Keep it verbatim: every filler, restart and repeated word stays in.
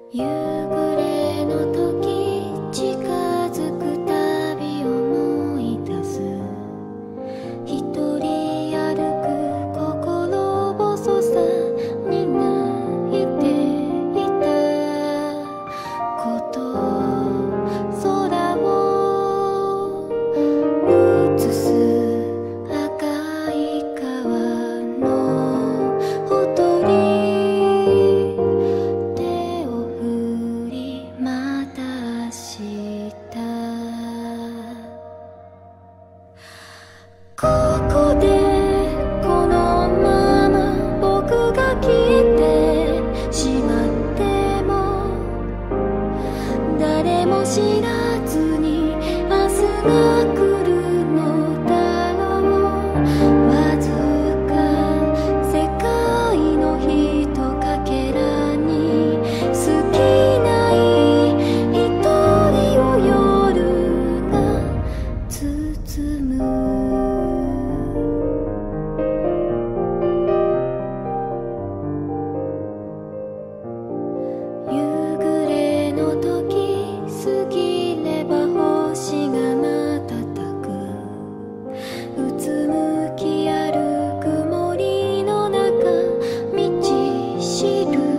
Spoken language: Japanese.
夕暮れの時近づくたび思い出す一人歩く心細さに泣いていたこと空を映す赤い川のほとりここでこのまま僕が来てしまっても誰も知らずに明日が来るのだろう。わずか世界のひとかけらに好きない一人を夜が包む。うつむき歩く森の中道しる